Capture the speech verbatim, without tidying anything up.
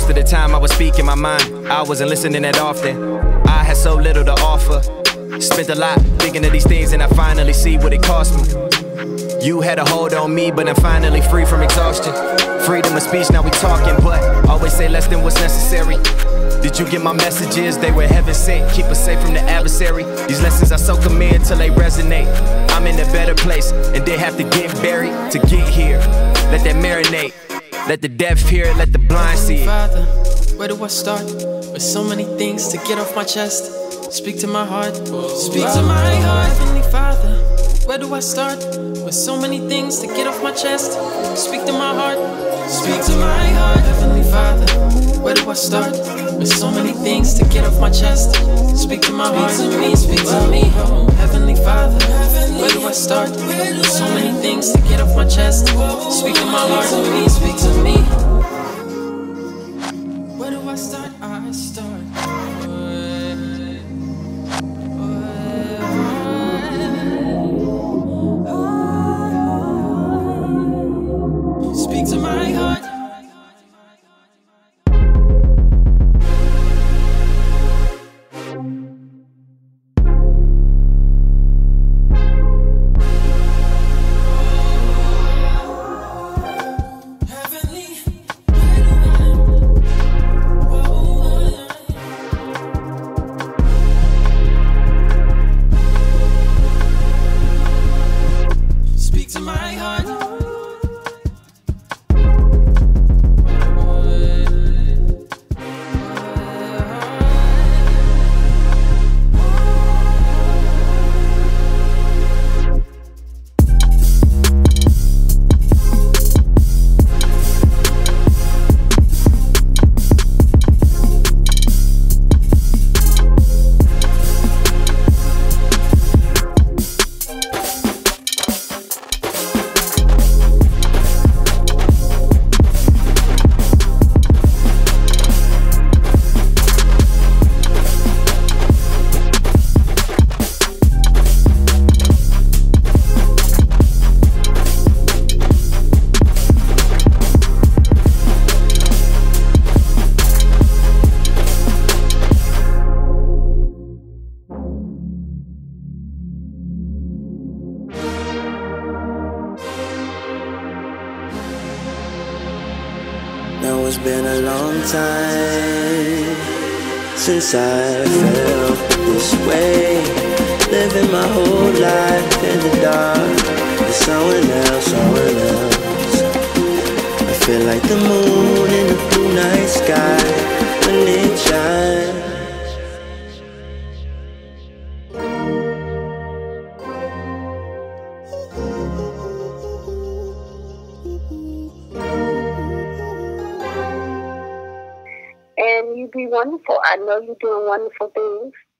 Most of the time I was speaking my mind, I wasn't listening that often. I had so little to offer, spent a lot thinking of these things, and I finally see what it cost me. You had a hold on me, but I'm finally free from exhaustion. Freedom of speech, now we talking, but always say less than what's necessary. Did you get my messages? They were heaven sent, keep us safe from the adversary. These lessons I soak them in till they resonate. I'm in a better place and didn't have to get buried to get here. Let that marinate, let the deaf hear it, let the blind see it. Father, where do I start? With so many things to get off my chest. Speak to my heart, speak to my heart. Heavenly Father, where do I start? With so many things to get off my chest. Speak to my heart, speak to my heart. Heavenly Father, where do I start? With so many things to get off my chest. Speak to my heart, speak to me, speak to me. Heavenly Father, where do I start? With so many things to get off my chest. Speak to my heart, speak to me, speak to me. Where do I start? I start. Speak to my heart. Speak to my heart. Now it's been a long time since I felt this way. Living my whole life in the dark with someone else, someone else. I feel like the moon in the blue night sky when it shines. And you be wonderful. I know you're doing wonderful things.